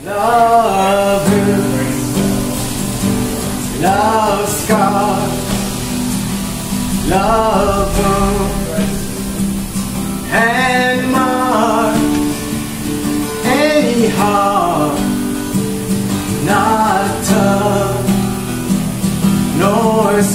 Lovers, love scars, love wounds, and marks, any heart not tough nor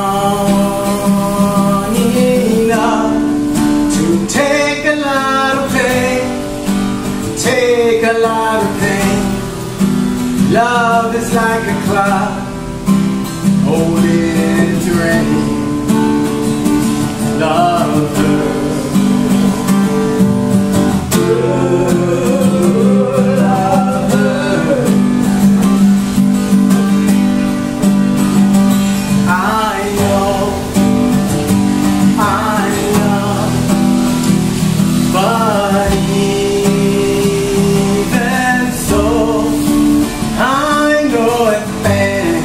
strong enough to take a lot of pain, take a lot of pain. Love is like a cloud holding its rain. Love her. Love her. I know, but even so, I know a thing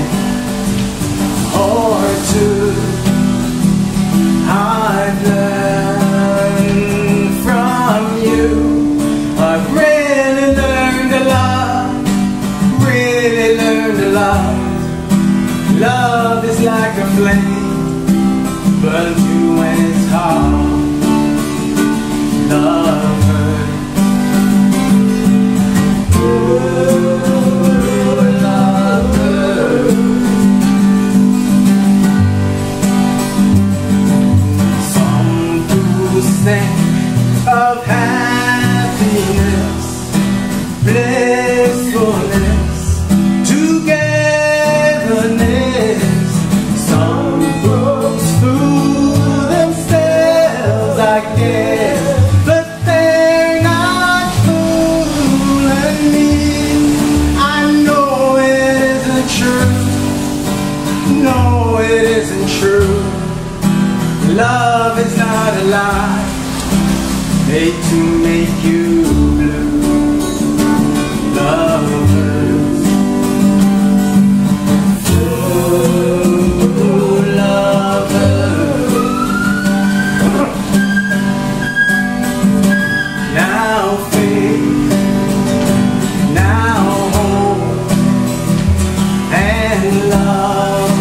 or two I've learned from you. I've really learned a lot, really learned a lot. Love is like a flame, burns you when it's hot. Love hurts. Love hurts. Some people think of happiness, blissfulness, togetherness. Some folks fool themselves, I guess, but they're not fooling me. I know it isn't true. No, it isn't true. Love is not a lie made to make you blue. Love hurts. Oh, love hurts. Now faith, now hope, and love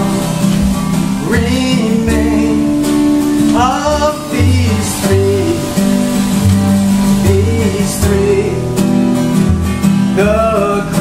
remain. Of these three, the